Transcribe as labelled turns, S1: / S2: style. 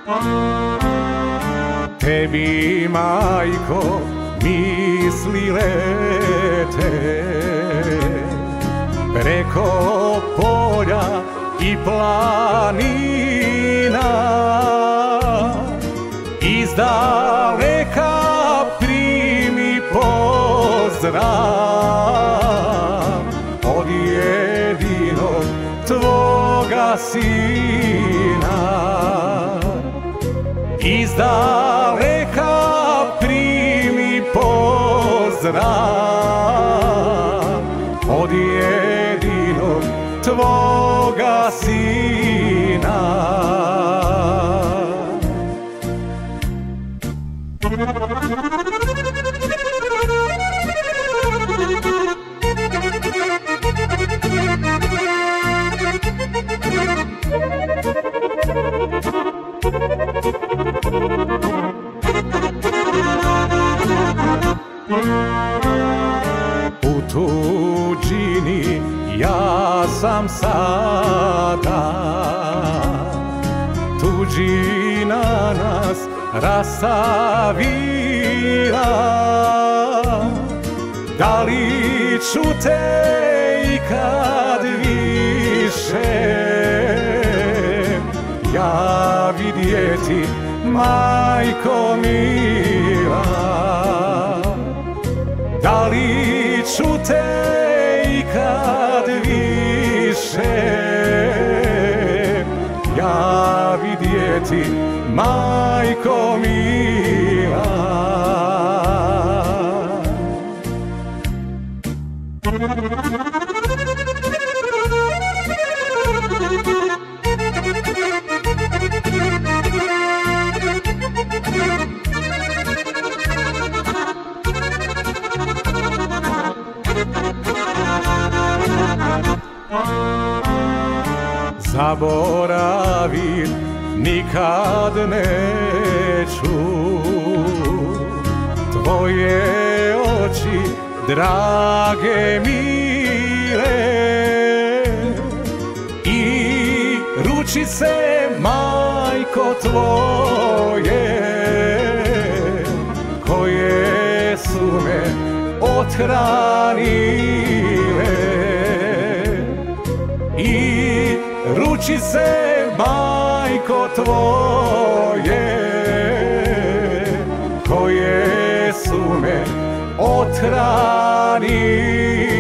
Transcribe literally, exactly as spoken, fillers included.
S1: Tebi, majko, misli lete preko polja i planina, iz daleka primi pozdrav od jedinog tvoga sina. Iz daleka primi pozdrav od jedinog tvoga sina. U tuđini ja sam sada, tuđina nas rastavila. Da li ću te ikad više ja vidjeti, majko mila? Da li ću te ikad više ja vidjeti, majko mila? Zaboravit nikad neću tvoje oči, drage mile, i ručice, majko, tvoje, koje su me othranile. I ručice, majko, tvoje, koje su me othranile.